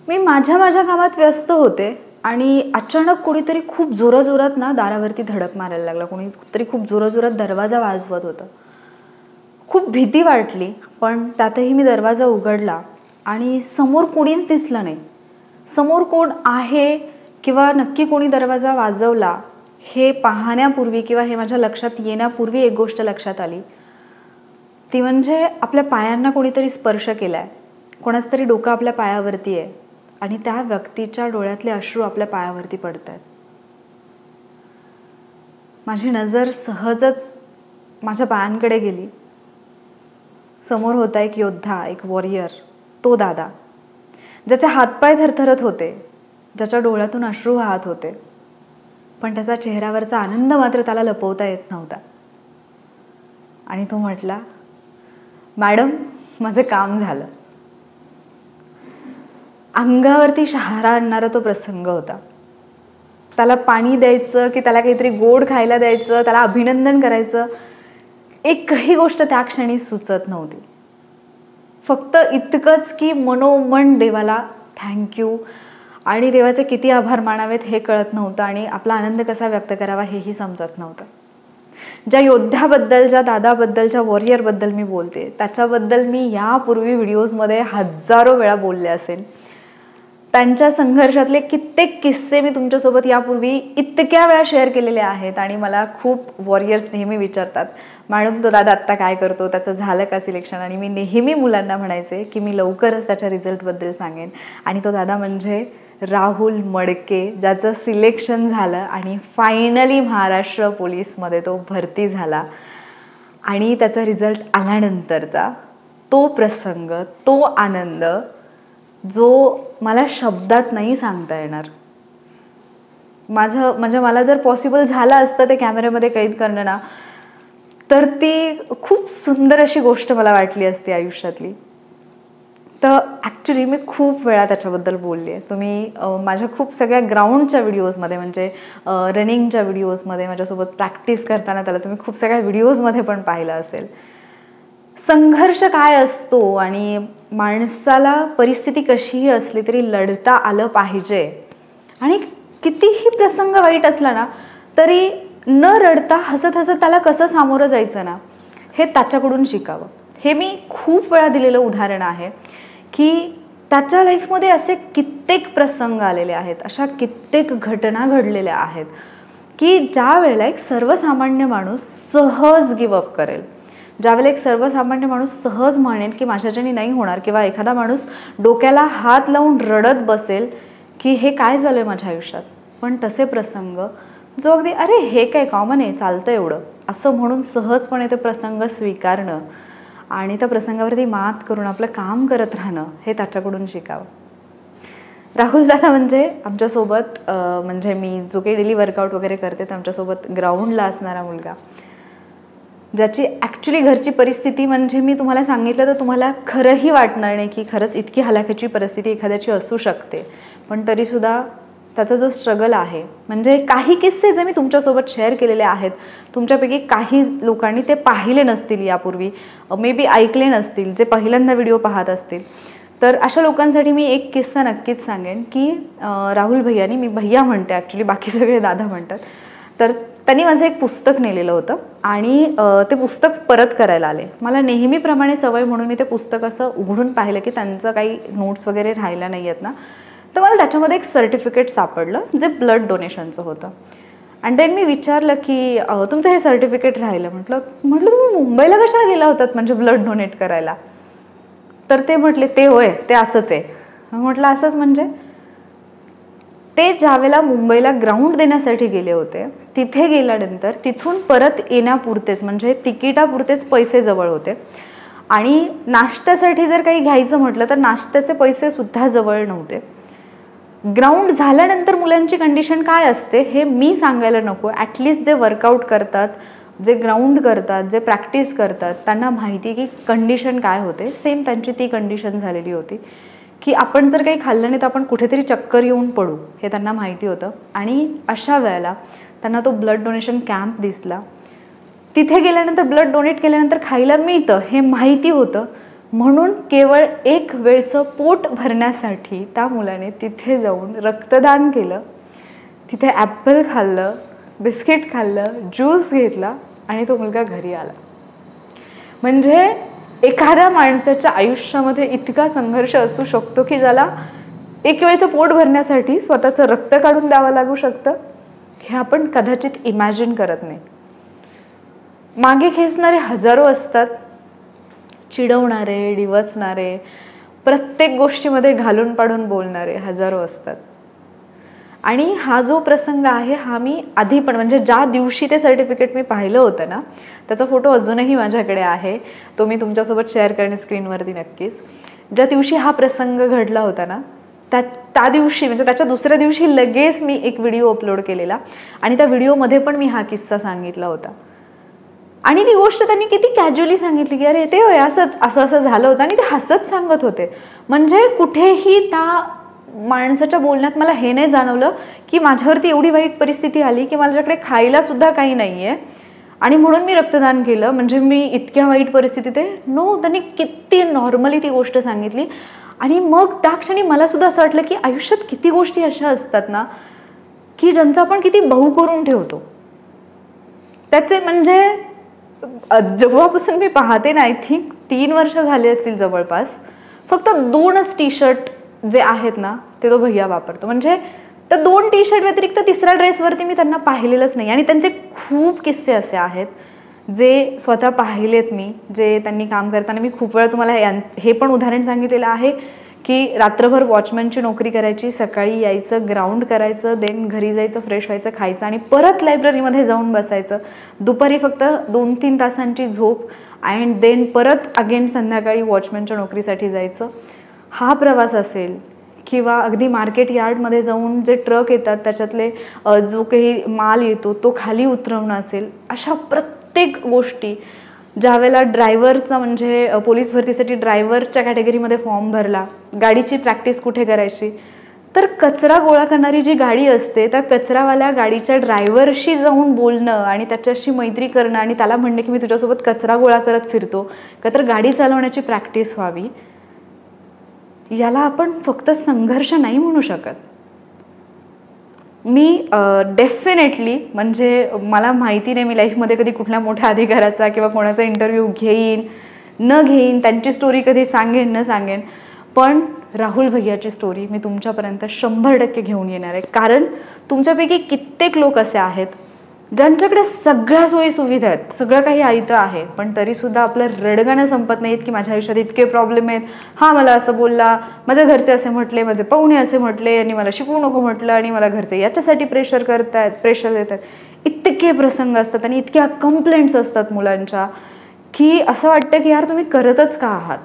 मी माझ्या कामात व्यस्त होते आणि अचानक कोणीतरी खूप जोराजोरात ना दारावरती धडक मारायला लागला. कोणीतरी खूप जोराजोरात दरवाजा वाजवत होतं. खूप भीती वाटली, पण त्यातही मी दरवाजा उघडला आणि समोर कोणीच दिसलं नाही. समोर कोण आहे किंवा नक्की कोणी दरवाजा वाजवला हे पाहण्यापूर्वी किंवा हे माझ्या लक्षात येण्यापूर्वी एक गोष्ट लक्षात आली, ती म्हणजे आपल्या पायांना कोणीतरी स्पर्श केलाय. कोणाचं तरी डोकं आपल्या पायावरती आहे आणि त्या व्यक्तीच्या डोळ्यातले अश्रू आपल्या पायावरती पडतायत. माझी नजर सहजच माझ्या पायांकडे गेली. समोर होता एक योद्धा, एक वॉरियर, तो दादा, ज्याचे हातपाय थरथरत होते, ज्याच्या डोळ्यातून अश्रू वाहत होते, पण त्याचा चेहऱ्यावरचा आनंद मात्र त्याला लपवता येत नव्हता. आणि तो म्हटला, मॅडम, माझं काम झालं. अंगावरती शहारा आणणारा तो प्रसंग होता. त्याला पाणी द्यायचं की त्याला काहीतरी गोड खायला द्यायचं, त्याला अभिनंदन करायचं, एकही गोष्ट त्या क्षणी सुचत नव्हती. फक्त इतकंच की मनोमन देवाला थँक्यू आणि देवाचे किती आभार मानावेत हे कळत नव्हतं आणि आपला आनंद कसा व्यक्त करावा हेही समजत नव्हतं. ज्या योद्ध्याबद्दल, ज्या दादाबद्दल, ज्या वॉरियरबद्दल मी बोलते, त्याच्याबद्दल मी यापूर्वी व्हिडिओजमध्ये हजारो वेळा बोलले असेल. त्यांच्या संघर्षातले कित्येक किस्से मी तुमच्यासोबत यापूर्वी इतक्या वेळा शेअर केलेले आहेत आणि मला खूप वॉरियर्स नेहमी विचारतात, मॅडम तो दादा आत्ता काय करतो, त्याचं झालं का सिलेक्शन? आणि मी नेहमी मुलांना म्हणायचे की मी लवकरच त्याच्या रिझल्टबद्दल सांगेन. आणि तो दादा म्हणजे राहुल मडके, ज्याचं सिलेक्शन झालं आणि फायनली महाराष्ट्र पोलीसमध्ये तो भरती झाला. आणि त्याचा रिझल्ट आल्यानंतरचा तो प्रसंग, तो आनंद जो मला शब्दात नाही सांगता येणार. म्हणजे मला जर पॉसिबल झालं असतं ते कॅमेऱ्यामध्ये कैद करणं ना, तर ती खूप सुंदर अशी गोष्ट मला वाटली असती आयुष्यातली. तर ॲक्च्युली मी खूप वेळा त्याच्याबद्दल बोलली आहे. तुम्ही माझ्या खूप सगळ्या ग्राउंडच्या व्हिडिओजमध्ये, म्हणजे रनिंगच्या व्हिडिओजमध्ये, माझ्यासोबत प्रॅक्टिस करताना त्याला तुम्ही खूप सगळ्या व्हिडिओजमध्ये पण पाहिलं असेल. संघर्ष काय असतो आणि माणसाला परिस्थिती कशीही असली तरी लढता आलं पाहिजे. आणि कितीही प्रसंग वाईट असला ना तरी न रडता हसत हसत त्याला कसं सामोरं जायचं ना, हे त्याच्याकडून शिकावं. हे मी खूप वेळा दिलेलं उदाहरण आहे की त्याच्या लाईफमध्ये असे कित्येक प्रसंग आलेले आहेत, अशा कित्येक घटना घडलेल्या आहेत की ज्या वेळेला एक सर्वसामान्य माणूस सहज गिवअप करेल, ज्यावेळेला एक सर्वसामान्य माणूस सहज म्हणेल की माझ्याच्याने नाही होणार, किंवा एखादा माणूस डोक्याला हात लावून रडत बसेल की हे काय झालं आहे माझ्या आयुष्यात. पण तसे प्रसंग जो अगदी अरे हे काय कॉमन आहे, चालतं एवढं, असं म्हणून सहजपणे ते प्रसंग स्वीकारणं आणि त्या प्रसंगावरती मात करून आपलं काम करत राहणं, हे त्याच्याकडून शिकावं. राहुल दादा म्हणजे आमच्यासोबत, म्हणजे मी जो काही डेली वर्कआउट वगैरे करते आमच्यासोबत ग्राउंडला असणारा मुलगा, ज्याची ॲक्च्युली घरची परिस्थिती म्हणजे मी तुम्हाला सांगितलं तर तुम्हाला खरंही वाटणार नाही की खरंच इतकी हलाखीची परिस्थिती एखाद्याची असू शकते. पण तरीसुद्धा त्याचा जो स्ट्रगल आहे, म्हणजे काही किस्से जे मी तुमच्यासोबत शेअर केलेले आहेत, तुमच्यापैकी काही लोकांनी ते पाहिले नसतील यापूर्वी, मे बी ऐकले नसतील, जे पहिल्यांदा व्हिडिओ पाहत असतील, तर अशा लोकांसाठी मी एक किस्सा नक्कीच सांगेन की राहुल भैयानी, मी भैया म्हणते ॲक्च्युली, बाकी सगळे दादा म्हणतात, तर त्यांनी माझं एक पुस्तक नेलेलं होतं आणि ते पुस्तक परत करायला आले. मला नेहमीप्रमाणे सवय म्हणून मी ते पुस्तक असं उघडून पाहिलं की त्यांचं काही नोट्स वगैरे राहिल्या नाही आहेत ना, तर मला त्याच्यामध्ये एक सर्टिफिकेट सापडलं जे ब्लड डोनेशनचं होतं. अँड देन मी विचारलं की तुमचं हे सर्टिफिकेट राहिलं. म्हटलं तुम्ही मुंबईला कशा गेला होतात म्हणजे ब्लड डोनेट करायला? तर ते म्हटले, ते होय, ते असंच आहे. म्हटलं असंच म्हणजे? ते ज्यावेळेला मुंबईला ग्राउंड देण्यासाठी गेले होते, तिथे गेल्यानंतर तिथून परत येण्यापुरतेच, म्हणजे तिकिटापुरतेच पैसे जवळ होते आणि नाश्त्यासाठी जर काही घ्यायचं म्हटलं तर नाश्त्याचे पैसे सुद्धा जवळ नव्हते. ग्राउंड झाल्यानंतर मुलांची कंडिशन काय असते हे मी सांगायला नको. ॲटलिस्ट जे वर्कआउट करतात, जे ग्राउंड करतात, जे प्रॅक्टिस करतात, त्यांना माहिती की कंडिशन काय होते. सेम त्यांची ती कंडिशन झालेली होती की आपण जर काही खाल्लं नाही तर आपण कुठेतरी चक्कर येऊन पडू, हे त्यांना माहिती होतं. आणि अशा वेळेला त्यांना तो ब्लड डोनेशन कॅम्प दिसला. तिथे गेल्यानंतर ब्लड डोनेट केल्यानंतर खायला मिळतं हे माहिती होतं. म्हणून केवळ एक वेळचं पोट भरण्यासाठी त्या मुलाने तिथे जाऊन रक्तदान केलं, तिथे ॲपल खाल्लं, बिस्किट खाल्लं, ज्यूस घेतला आणि तो मुलगा घरी आला. म्हणजे एखाद्या माणसाच्या आयुष्यामध्ये इतका संघर्ष असू शकतो की ज्याला एक वेळचं पोट भरण्यासाठी स्वतःचं रक्त काढून द्यावं लागू शकतं, हे आपण कदाचित इमॅजिन करत नाही. मागे खेचणारे हजारो असतात, चिडवणारे, डिवचणारे, प्रत्येक गोष्टीमध्ये घालून पाडून बोलणारे हजारो असतात. आणि हा जो प्रसंग आहे हा मी आधी पण म्हणजे ज्या दिवशी ते सर्टिफिकेट मी पाहिलं होतं ना, त्याचा फोटो अजूनही माझ्याकडे आहे, तो मी तुमच्यासोबत शेअर करेन स्क्रीनवरती नक्कीच. ज्या दिवशी हा प्रसंग घडला होता ना, त्या दिवशी म्हणजे त्याच्या दुसऱ्या दिवशी लगेच मी एक व्हिडिओ अपलोड केलेला आणि त्या व्हिडिओमध्ये पण मी हा किस्सा सांगितला होता. आणि ती गोष्ट त्यांनी किती कॅज्युअली सांगितली की अरे ते होय असंच असं झालं होतं, आणि ते हसत सांगत होते. म्हणजे कुठेही त्या माणसाच्या बोलण्यात मला हे नाही जाणवलं की माझ्यावरती एवढी वाईट परिस्थिती आली की माझ्याकडे खायला सुद्धा काही नाही आहे आणि म्हणून मी रक्तदान केलं, म्हणजे मी इतक्या वाईट परिस्थितीत आहे. नो, त्यांनी किती नॉर्मली ती गोष्ट सांगितली. आणि मग त्या क्षणी मला सुद्धा असं वाटलं की आयुष्यात किती गोष्टी अशा असतात ना की ज्यांचा आपण किती बहु करून ठेवतो. त्याचे म्हणजे जेव्हापासून मी पाहते ना, आय थिंक 3 वर्ष झाले असतील जवळपास, फक्त 2च टी शर्ट जे आहेत ना ते तो भैया वापरतो. म्हणजे त्या 2 टी शर्ट व्यतिरिक्त तिसऱ्या ड्रेसवरती मी त्यांना पाहिलेलंच नाही. आणि त्यांचे खूप किस्से असे आहेत जे स्वतः पाहिलेत मी, जे त्यांनी काम करताना मी खूप वेळा तुम्हाला हे पण उदाहरण सांगितलेलं आहे की रात्रभर वॉचमॅनची नोकरी करायची, सकाळी यायचं, ग्राउंड करायचं, देन घरी जायचं, फ्रेश व्हायचं, खायचं आणि परत लायब्ररीमध्ये जाऊन बसायचं. दुपारी फक्त 2-3 तासांची झोप अँड देन परत अगेन संध्याकाळी वॉचमॅनच्या नोकरीसाठी जायचं. हा प्रवास असेल किंवा अगदी मार्केट यार्डमध्ये जाऊन जे ट्रक येतात त्याच्यातले जो काही माल येतो तो खाली उतरवणं असेल, अशा प्रत्येक गोष्टी. ज्या वेळेला ड्रायव्हरचा म्हणजे पोलीस भरतीसाठी ड्रायव्हरच्या कॅटेगरीमध्ये फॉर्म भरला, गाडीची प्रॅक्टिस कुठे करायची, तर कचरा गोळा करणारी जी गाडी असते त्या कचरावाल्या गाडीच्या ड्रायव्हरशी जाऊन बोलणं आणि त्याच्याशी मैत्री करणं आणि त्याला म्हणणे की मी तुझ्यासोबत कचरा गोळा करत फिरतो का तर गाडी चालवण्याची प्रॅक्टिस व्हावी, याला आपण फक्त संघर्ष नाही म्हणू शकत. मी डेफिनेटली म्हणजे मला माहिती नाही मी लाईफमध्ये कधी कुठल्या मोठ्या अधिकाराचा किंवा कोणाचा इंटरव्ह्यू घेईन न घेईन, त्यांची स्टोरी कधी सांगेन न सांगेन, पण राहुल भैयाची स्टोरी मी तुमच्यापर्यंत 100% घेऊन येणार आहे. कारण तुमच्यापैकी कित्येक लोक असे आहेत ज्यांच्याकडे सगळ्या सोयी सुविधा आहेत, सगळं काही आयतं आहे, पण तरीसुद्धा आपलं रडगाणं संपत नाहीत की माझ्या आयुष्यात इतके प्रॉब्लेम आहेत, हा मला असं बोलला, माझ्या घरचे असे म्हटले, माझे पाहुणे असे म्हटले, यांनी मला शिकवू नको म्हटलं आणि मला घरचे याच्यासाठी प्रेशर देतात. इतके प्रसंग असतात आणि इतक्या कंप्लेंट्स असतात मुलांच्या की असं वाटतं की यार तुम्ही करतच का आहात.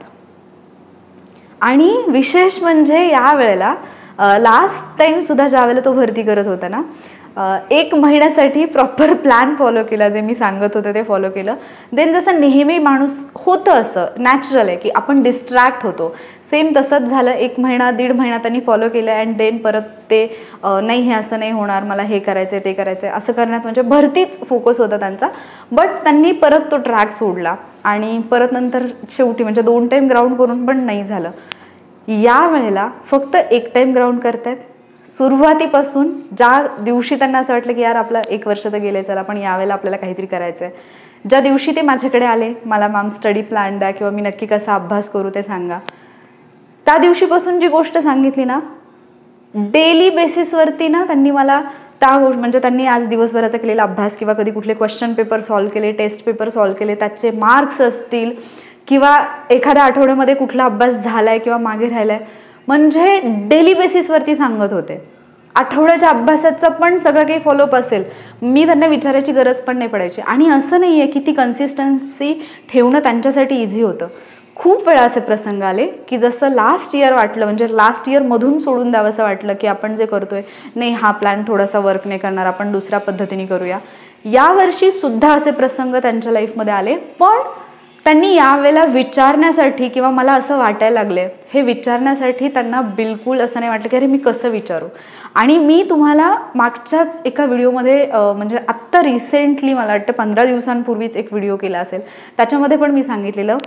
आणि विशेष म्हणजे या वेळेला लास्ट टाइम सुद्धा ज्या वेळेला तो भरती करत होता ना, 1 महिन्यासाठी प्रॉपर प्लॅन फॉलो केला, जे मी सांगत होते ते फॉलो केलं. देन जसं नेहमी माणूस होतं असं नॅचरल आहे की आपण डिस्ट्रॅक्ट होतो, सेम तसंच झालं. 1 महिना 1.5 महिना त्यांनी फॉलो केलं अँड देन परत ते नाही हे असं नाही होणार, मला हे करायचं आहे ते करायचं आहे असं करण्यात म्हणजे भरतीच फोकस होता त्यांचा. बट त्यांनी परत तो ट्रॅक सोडला आणि परत नंतर शेवटी म्हणजे 2 टाईम ग्राउंड करून पण नाही झालं. या वेळेला फक्त 1 टाईम ग्राउंड करतायत. सुरुवातीपासून ज्या दिवशी त्यांना असं वाटलं की यार आपलं 1 वर्ष तर गेले, चला पण यावेळेला आपल्याला काहीतरी करायचं आहे, ज्या दिवशी ते माझ्याकडे आले, मला मॅम स्टडी प्लॅन द्या किंवा मी नक्की कसा अभ्यास करू ते सांगा, त्या दिवशीपासून जी गोष्ट सांगितली ना, डेली बेसिसवरती ना त्यांनी मला त्या म्हणजे त्यांनी आज दिवसभराचा केलेला अभ्यास किंवा कधी कुठले क्वेश्चन पेपर सॉल्व्ह केले, टेस्ट पेपर सॉल्व्ह केले, त्याचे मार्क्स असतील किंवा एखाद्या आठवड्यामध्ये कुठला अभ्यास झालाय किंवा मागे राहिलाय, म्हणजे डेली बेसिसवरती सांगत होते. आठवड्याच्या अभ्यासाचं पण सगळं काही फॉलोअप असेल, मी त्यांना विचारायची गरज पण नाही पडायची. आणि असं नाही आहे की ती कन्सिस्टन्सी ठेवणं त्यांच्यासाठी इझी होतं. खूप वेळा असे प्रसंग आले की जसं लास्ट इयर वाटलं, म्हणजे लास्ट इयरमधून सोडून द्यावं असं वाटलं की आपण जे करतोय नाही हा प्लॅन थोडासा वर्क नाही करणार, आपण दुसऱ्या पद्धतीने करूया. यावर्षी सुद्धा असे प्रसंग त्यांच्या लाईफमध्ये आले, पण त्यांनी यावेळेला विचारण्यासाठी किंवा मला असं वाटायला लागले हे विचारण्यासाठी त्यांना बिलकुल असं नाही वाटलं की अरे मी कसं विचारू. आणि मी तुम्हाला मागच्याच एका व्हिडिओमध्ये म्हणजे आत्ता रिसेंटली मला वाटतं 15 दिवसांपूर्वीच एक व्हिडिओ केला असेल, त्याच्यामध्ये पण मी सांगितलेलं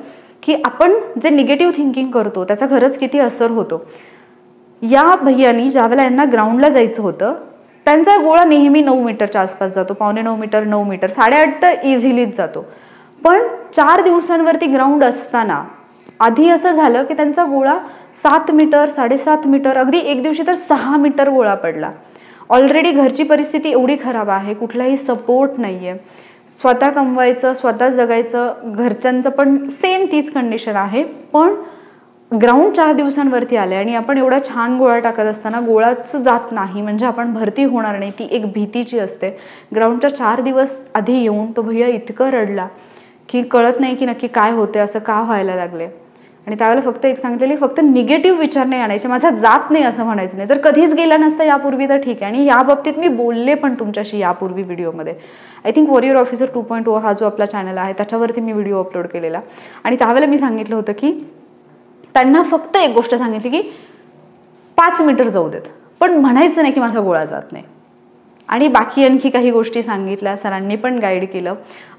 की आपण जे निगेटिव्ह थिंकिंग करतो त्याचा खरंच किती असर होतो. या भैयानी ज्यावेळेला यांना ग्राउंडला जायचं होतं, त्यांचा गोळा नेहमी 9 मीटरच्या आसपास जातो, 8.25 मीटर, 9 मीटर, 8.5 तर इझिलीच जातो. पण 4 दिवसांवरती ग्राउंड असताना आधी असं झालं की त्यांचा गोळा 7 मीटर, 7.5 मीटर, अगदी एक दिवशी तर 6 मीटर गोळा पडला. ऑलरेडी घरची परिस्थिती एवढी खराब आहे, कुठलाही सपोर्ट नाही आहे, स्वतः कमवायचं, स्वतः जगायचं, घरच्यांचं पण सेम तीच कंडिशन आहे. पण ग्राउंड 4 दिवसांवरती आले आणि आपण एवढा छान गोळा टाकत असताना गोळाच जात नाही, म्हणजे आपण भरती होणार नाही, ती एक भीतीची असते. ग्राउंडच्या 4 दिवस आधी येऊन तो भैया इतकं रडला की कळत नाही की नक्की काय होते, असं का व्हायला लागले. आणि त्यावेळेला फक्त एक सांगितलेली, फक्त निगेटिव्ह विचार नाही आणायचे, माझा जात नाही असं म्हणायचं नाही. जर कधीच गेला नसता यापूर्वी तर ठीक आहे. आणि या बाबतीत मी बोलले पण तुमच्याशी यापूर्वी व्हिडिओमध्ये. आय थिंक वॉरियर ऑफिसर 2.0 हा जो आपला चॅनल आहे त्याच्यावरती मी व्हिडिओ अपलोड केलेला. आणि त्यावेळेला मी सांगितलं होतं की त्यांना फक्त एक गोष्ट सांगितली की 5 मीटर जाऊ देत, पण म्हणायचं नाही की माझा गोळा जात नाही. आणि बाकी आणखी काही गोष्टी सांगितल्या, सरांनी पण गाईड केलं.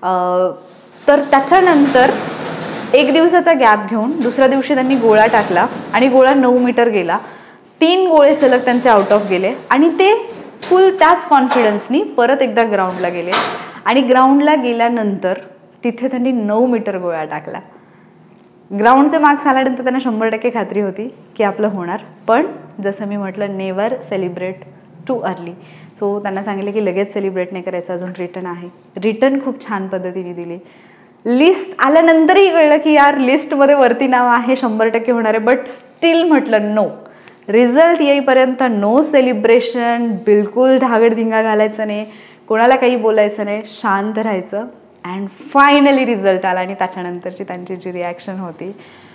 तर त्याच्यानंतर एक दिवसाचा गॅप घेऊन दुसऱ्या दिवशी त्यांनी गोळा टाकला आणि गोळा 9 मीटर गेला. 3 गोळे सलग त्यांचे आउट ऑफ गेले आणि ते फुल त्याच कॉन्फिडन्सनी परत एकदा ग्राउंडला गेले. आणि ग्राउंडला गेल्यानंतर तिथे त्यांनी 9 मीटर गोळा टाकला. ग्राउंडचे मार्क्स आल्यानंतर त्यांना 100% खात्री होती की आपलं होणार. पण जसं मी म्हटलं, never celebrate too early. So त्यांना सांगितलं की लगेच सेलिब्रेट नाही करायचं, अजून रिटर्न आहे. रिटर्न खूप छान पद्धतीने दिली. लिस्ट आल्यानंतरही कळलं की यार लिस्टमध्ये वरती नाव आहे, 100% होणार आहे. बट स्टील म्हटलं नो, रिझल्ट येईपर्यंत नो सेलिब्रेशन, बिलकुल धागडधिंगा घालायचं नाही, कोणाला काही बोलायचं नाही, शांत राहायचं. अँड फायनली रिझल्ट आला आणि त्याच्यानंतरची त्यांची जी रिॲक्शन होती,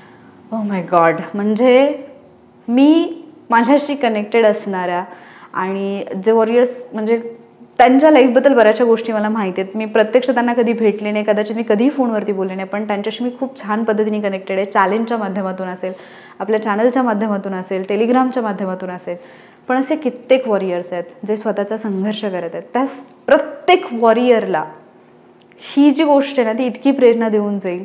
ओ माय गॉड. म्हणजे मी माझ्याशी कनेक्टेड असणाऱ्या आणि जे वॉरियर्स, म्हणजे त्यांच्या लाईफबद्दल बऱ्याचशा गोष्टी मला माहिती आहेत. मी प्रत्यक्ष त्यांना कधी भेटले नाही, कदाचित मी कधी फोनवरती बोलले नाही, पण त्यांच्याशी मी खूप छान पद्धतीने कनेक्टेड आहे. चॅलेंजच्या माध्यमातून असेल, आपल्या चॅनलच्या माध्यमातून असेल, टेलिग्रामच्या माध्यमातून असेल. पण असे कित्येक वॉरियर्स आहेत जे स्वतःचा संघर्ष करत आहेत. त्या प्रत्येक वॉरियरला ही जी गोष्ट आहे ना, ती इतकी प्रेरणा देऊन जाईल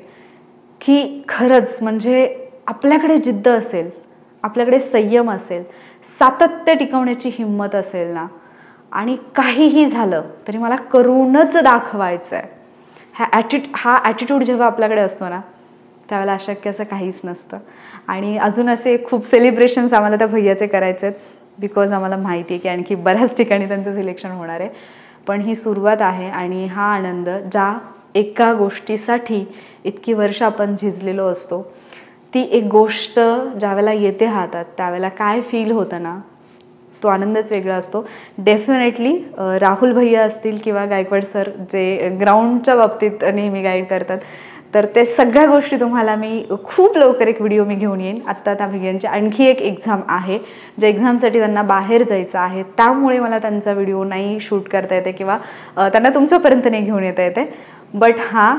की खरंच म्हणजे आपल्याकडे जिद्द असेल, आपल्याकडे संयम असेल, सातत्य टिकवण्याची हिंमत असेल ना, आणि काहीही झालं तरी मला करूनच दाखवायचं आहे, हा ॲटिट्यूड जेव्हा आपल्याकडे असतो ना, त्यावेळेला अशक्य असं काहीच नसतं. आणि अजून असे खूप सेलिब्रेशन्स आम्हाला त्या भैयाचे करायचे आहेत, बिकॉज आम्हाला माहिती आहे की आणखी बऱ्याच ठिकाणी त्यांचं सिलेक्शन होणार आहे. पण ही सुरुवात आहे आणि हा आनंद, ज्या एका गोष्टीसाठी इतकी वर्ष आपण झिजलेलो असतो, ती एक गोष्ट ज्यावेळेला येते हातात त्यावेळेला काय फील होतं ना, तो आनंदच वेगळा असतो. डेफिनेटली राहुल भैया असतील किंवा गायकवाड सर जे ग्राउंडच्या बाबतीत नेहमी गाईड करतात, तर ते सगळ्या गोष्टी तुम्हाला मी खूप लवकर एक व्हिडिओ मी घेऊन येईन. आत्ता त्या भैयांची आणखी एक एक्झाम आहे, ज्या एक्झामसाठी त्यांना बाहेर जायचं आहे, त्यामुळे मला त्यांचा व्हिडिओ नाही शूट करता येते किंवा त्यांना तुमच्यापर्यंत नाही घेऊन येता येते. बट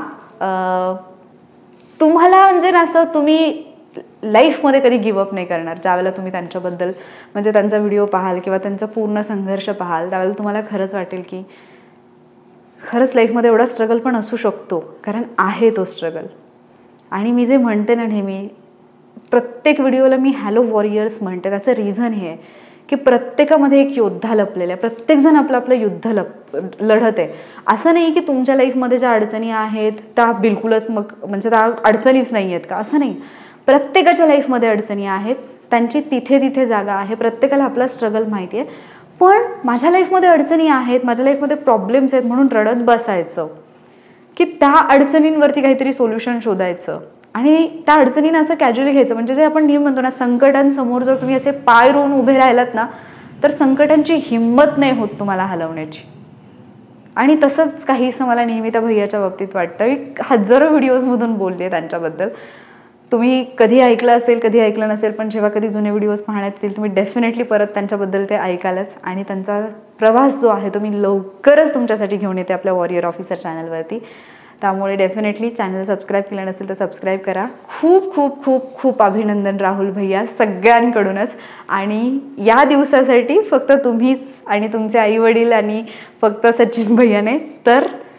तुम्हाला म्हणजे ना असं, तुम्ही लाईफमध्ये कधी गिवअप नाही करणार. ज्यावेळेला तुम्ही त्यांच्याबद्दल म्हणजे त्यांचा व्हिडिओ पाहाल किंवा त्यांचा पूर्ण संघर्ष पाहाल, त्यावेळेला तुम्हाला खरंच वाटेल की खरंच लाईफमध्ये एवढा स्ट्रगल पण असू शकतो, कारण आहे तो स्ट्रगल. आणि मी जे म्हणते ना नेहमी, प्रत्येक व्हिडिओला मी हॅलो वॉरियर्स म्हणते, त्याचं रिझन हे आहे की प्रत्येकामध्ये एक योद्धा लपलेला आहे. प्रत्येकजण आपलं आपलं युद्ध लढत आहे. असं नाही की तुमच्या लाईफमध्ये ज्या अडचणी आहेत त्या बिलकुलच म्हणजे त्या अडचणीच नाही आहेत का, असं नाही. प्रत्येकाच्या लाईफमध्ये अडचणी आहेत, त्यांची तिथे तिथे जागा आहे, प्रत्येकाला आपला स्ट्रगल माहिती आहे. पण माझ्या लाईफमध्ये अडचणी आहेत, माझ्या लाईफमध्ये प्रॉब्लेम्स आहेत म्हणून रडत बसायचं की त्या अडचणींवरती काहीतरी सोल्युशन शोधायचं आणि त्या अडचणींना असं कॅज्युअली घ्यायचं. म्हणजे जे आपण नेहमी म्हणतो ना, संकटांसमोर जर तुम्ही असे पाय रोवून उभे राहिलात ना, तर संकटांची हिंमत नाही होत तुम्हाला हलवण्याची. आणि तसंच काहीसं मला नेहमी त्या भैयाच्या बाबतीत वाटतं. मी हजारो व्हिडिओजमधून बोलले त्यांच्याबद्दल. तुम्ही कधी ऐकलं असेल, कधी ऐकलं नसेल, पण जेव्हा कधी जुने व्हिडिओज पाहण्यात येतील तुम्ही डेफिनेटली परत त्यांच्याबद्दल ते ऐकालच. आणि त्यांचा प्रवास जो आहे तो मी लवकरच तुमच्यासाठी घेऊन येते आपल्या वॉरियर ऑफिसर चॅनलवरती. त्यामुळे डेफिनेटली चॅनल सबस्क्राईब केलं नसेल तर सबस्क्राईब करा. खूप खूप खूप खूप अभिनंदन राहुल भैया सगळ्यांकडूनच. आणि या दिवसासाठी फक्त तुम्हीच आणि तुमचे आईवडील आणि फक्त सचिन भैया नाही, तर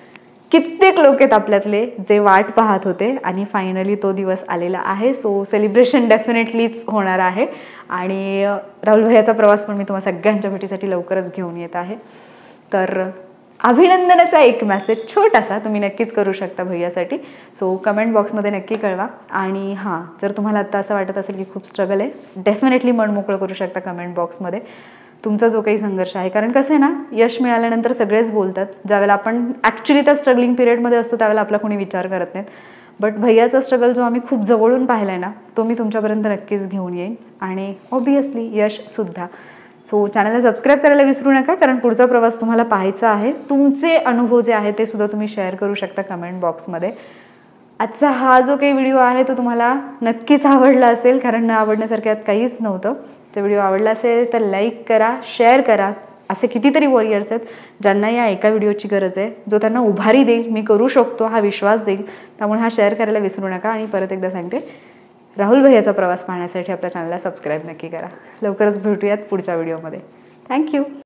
कित्येक लोक आहेत आपल्यातले जे वाट पाहत होते आणि फायनली तो दिवस आलेला आहे. सो सेलिब्रेशन डेफिनेटलीच होणार आहे आणि राहुल भैयाचा प्रवास पण मी तुम्हाला सगळ्यांच्या भेटीसाठी लवकरच घेऊन येत आहे. तर अभिनंदनाचा एक मेसेज छोटासा तुम्ही नक्कीच करू शकता भैयासाठी. सो कमेंट बॉक्समध्ये नक्की कळवा. आणि हां, जर तुम्हाला आत्ता असं वाटत असेल की खूप स्ट्रगल आहे, डेफिनेटली मन मोकळं करू शकता कमेंट बॉक्समध्ये तुमचा जो काही संघर्ष आहे. कारण कसं आहे ना, यश मिळाल्यानंतर सगळेच बोलतात. ज्यावेळेला आपण ॲक्च्युली त्या स्ट्रगलिंग पिरियडमध्ये असतो त्यावेळेला आपला कोणी विचार करत नाहीत. बट भैयाचा स्ट्रगल जो आम्ही खूप जवळून पाहिला आहे ना, तो मी तुमच्यापर्यंत नक्कीच घेऊन येईन आणि ऑब्वियसली यशसुद्धा. सो चॅनलला सबस्क्राईब करायला विसरू नका, कारण पुढचा प्रवास तुम्हाला पाहायचा आहे. तुमचे अनुभव जे आहे ते सुद्धा तुम्ही शेअर करू शकता कमेंट बॉक्समध्ये. आजचा हा जो काही व्हिडिओ आहे तो तुम्हाला नक्कीच आवडला असेल, कारण न आवडण्यासारख्यात काहीच नव्हतं. तो व्हिडिओ आवडला असेल तर लाईक करा, शेअर करा. असे कितीतरी वॉरियर्स आहेत ज्यांना या एका व्हिडिओची गरज आहे, जो त्यांना उभारी देईल, मी करू शकतो हा विश्वास देईल. त्यामुळे हा शेअर करायला विसरू नका. आणि परत एकदा सांगते, राहुल भैयाचा प्रवास पाहण्यासाठी आपल्या चॅनलला सबस्क्राईब नक्की करा. लवकरच भेटूयात पुढच्या व्हिडिओमध्ये. थँक्यू.